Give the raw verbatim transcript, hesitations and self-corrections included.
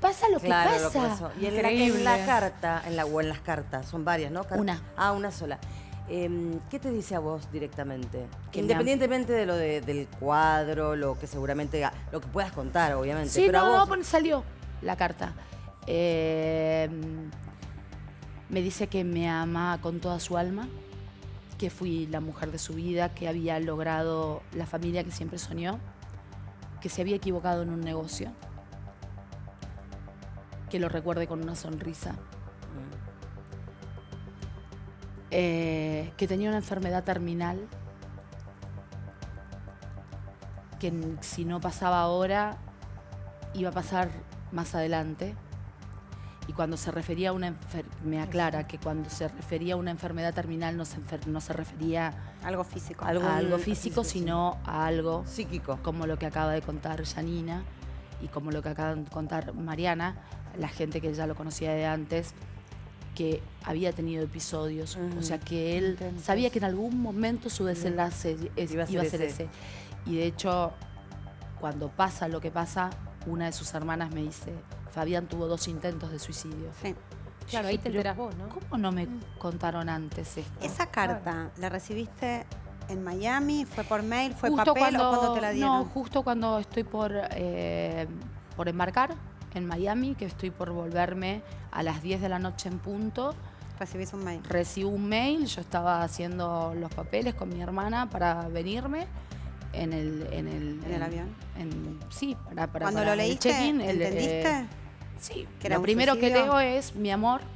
pasa lo claro, que lo que pasa. pasó. Y en la, en la carta, en la, o en las cartas, son varias, ¿no? Car Una. Ah, una sola. Eh, ¿Qué te dice a vos directamente? Que Independientemente de lo de, del cuadro, lo que seguramente, lo que puedas contar, obviamente. Sí, pero no, a vos... no, pues salió la carta. Eh, me dice que me ama con toda su alma, que fui la mujer de su vida, que había logrado la familia que siempre soñó, que se había equivocado en un negocio, que lo recuerde con una sonrisa, eh, que tenía una enfermedad terminal, que si no pasaba ahora, iba a pasar más adelante. Y cuando se refería a una enfermedad, me aclara que cuando se refería a una enfermedad terminal no se, no se refería algo físico, a algo, a algo físico, físico, sino sí. a algo psíquico, como lo que acaba de contar Janina y como lo que acaba de contar Mariana, la gente que ya lo conocía de antes, que había tenido episodios, uh-huh. o sea que él Intentos. sabía que en algún momento su desenlace uh-huh. es, iba a ser, iba a ser ese. ese. Y de hecho, cuando pasa lo que pasa, una de sus hermanas me dice, Fabián tuvo dos intentos de suicidio. Sí. Claro, ahí te enteras vos, ¿no? ¿Cómo no me mm. contaron antes esto? Esa carta, claro. ¿la recibiste en Miami? ¿Fue por mail? ¿Fue justo papel cuando, o cuándo te la dieron? No, justo cuando estoy por, eh, por embarcar en Miami, que estoy por volverme a las diez de la noche en punto. ¿Recibís un mail? Recibo un mail, yo estaba haciendo los papeles con mi hermana para venirme. En el, en el, ¿En el en, avión? En, sí, para, para Cuando para lo leíste, el check-in. ¿entendiste? Eh, sí, que era lo primero suicidio? que leo es, mi amor,